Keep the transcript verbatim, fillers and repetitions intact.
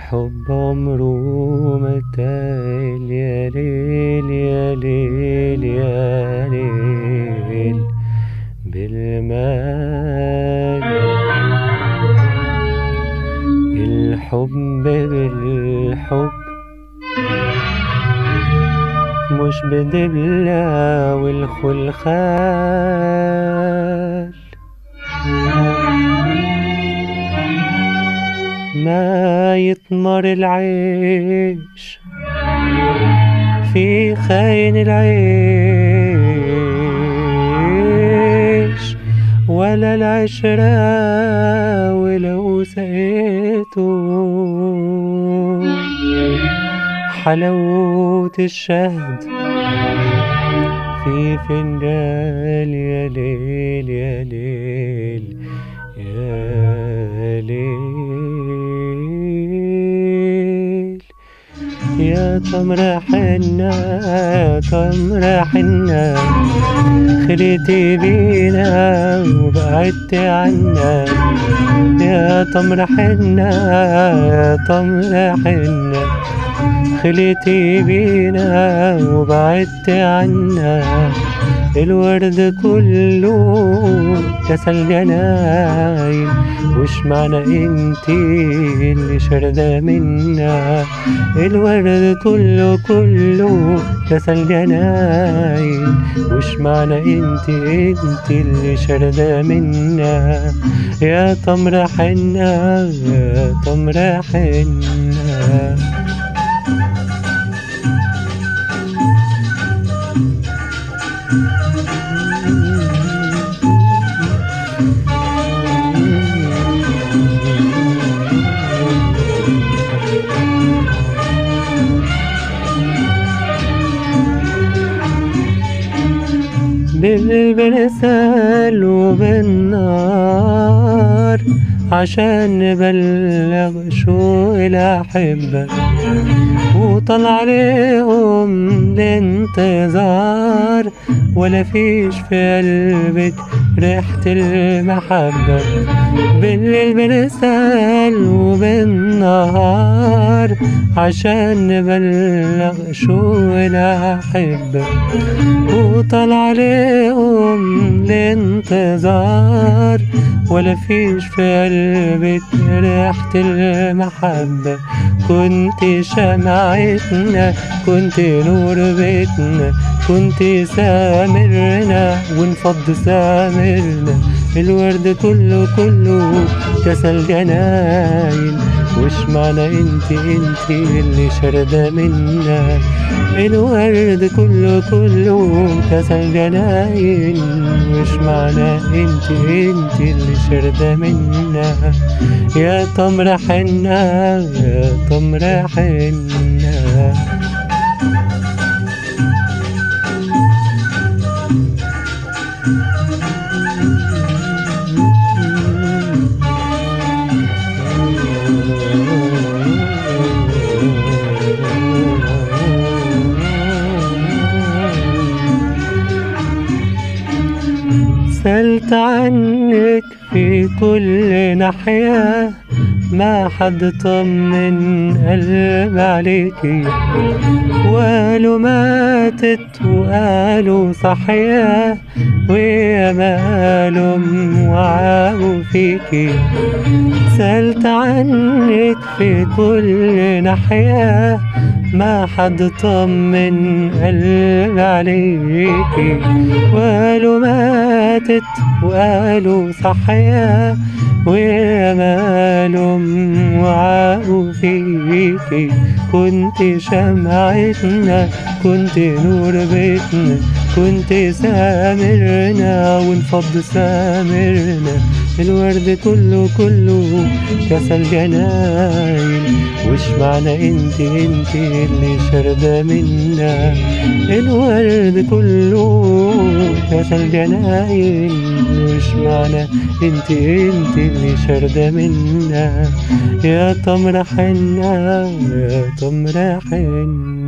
الحب عمره ما تايل، يا ليل يا ليل يا ليل بالمال. الحب بالحب مش بدبلة والخلخال، ما يطمر العيش في خاين العيش، ولا العشرة ولو سقيته حلاوة الشهد في فنجان. يا ليل يا ليل يا ليل يا تمر حنة يا تمر حنة، خليتي بينا وبعدت عنا. يا تمر حنة يا تمر حنة، خليتي بينا وبعدت عنا. الورد كله كسل جناين، وش معنى انتي اللي شردة منا؟ الورد كله كله كسل جناين، وش معنى انتي انتي اللي شردة منا؟ يا تمر حنة يا تمر حنة. بالبرسال وبالنار عشان نبلغ شو الأحبة، وطلع عليهم الانتظار، ولا فيش في قلبك ريحة المحبة. بالليل برسال وبالنهار عشان نبلغ شو الأحبة، وطلع عليهم الانتظار، ولا فيش في قلبك ريحة المحبة. كنت شمعتنا كنت نور بيتنا، كنت سامرنا ونفض سامرنا. الورد كله كله كسل جناين، وش معنى انتي انتي اللي شردة منا؟ الورد كله كله كسل جناين، وش معنى انتي انتي اللي شردة منا؟ يا تمر حنة يا تمر حنة. سألت عنك في كل ناحية، ما حد طمن قلب عليكي، وقالوا ماتت وقالوا صحية، ويا ما قالوا وعاقوا فيكي. سألت عنك في كل ناحية، ما حد طمن قلب عليكي، وقالوا ماتت وقالوا صحية، ويا ما قالوا وعاقوا فيكي. كنت شمعتنا كنت نور بيتنا، كنت سامرنا ونفض سامرنا. الورد كله كله كسل جناين، وش معنى انتي انتي اللي شردة منا؟ الورد كله كسل جناين، وش معنى انتي انتي اللي شردة منا؟ يا تمر حنة يا تمر حنة.